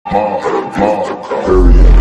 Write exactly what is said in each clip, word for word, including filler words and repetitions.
Ma, ma, period.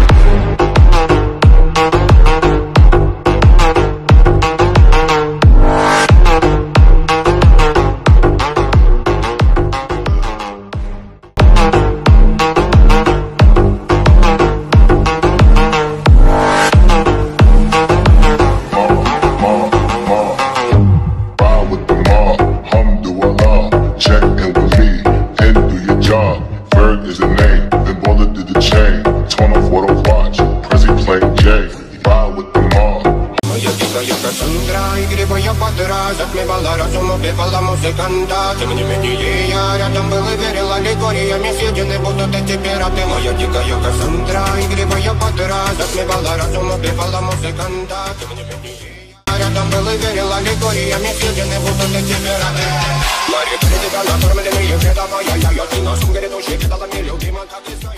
Is the name, then bullet did the chain. Torn off what I watch, Prezi playing J. Ride with the mom. Моя дикая Кассандра, игривая подра, затмевала разум, убивала музыканта. Тем не менее я рядом был и верила легориями, съедены будут эти пираты. Моя дикая Кассандра, игривая подра, затмевала разум, убивала музыканта. Тем не менее я рядом был и верила легориями, съедены будут эти пираты. Мари, перед тебя накормленные, предавая я, я, ты на сумке души, кидала мне любима, как и